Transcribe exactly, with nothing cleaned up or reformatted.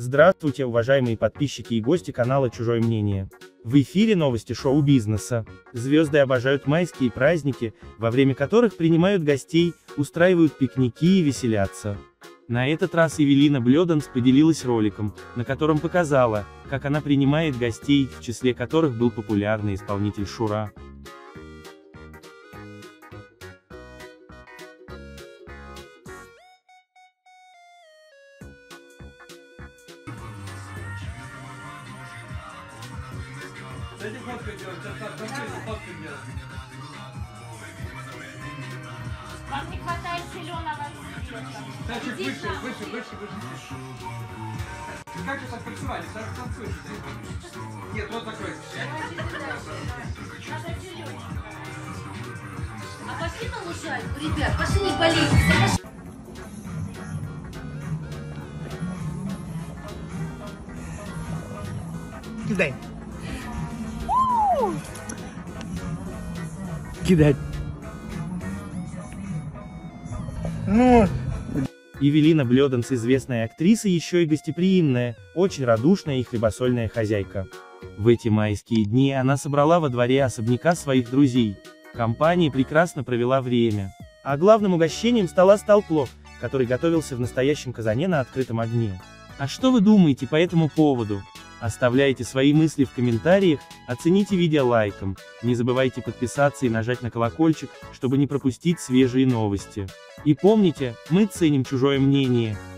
Здравствуйте, уважаемые подписчики и гости канала «Чужое мнение». В эфире новости шоу-бизнеса. Звезды обожают майские праздники, во время которых принимают гостей, устраивают пикники и веселятся. На этот раз Эвелина Блёданс поделилась роликом, на котором показала, как она принимает гостей, в числе которых был популярный исполнитель Шура. Дайте фотку делать, сейчас фотку делать. Вам не хватает зеленого цвета. Да, чуть выше, выше, выше, выше. Ты как же так танцевали? Так танцуешь. Нет, вот такой. Надо зеленый. А пошли на лужайку, ребят, пошли не болейте. Кидай. Кидать. Ну. Эвелина Блёданс известная актриса, еще и гостеприимная, очень радушная и хлебосольная хозяйка. В эти майские дни она собрала во дворе особняка своих друзей. Компания прекрасно провела время. А главным угощением стола стал плов, который готовился в настоящем казане на открытом огне. А что вы думаете по этому поводу? Оставляйте свои мысли в комментариях, оцените видео лайком, не забывайте подписаться и нажать на колокольчик, чтобы не пропустить свежие новости. И помните, мы ценим чужое мнение.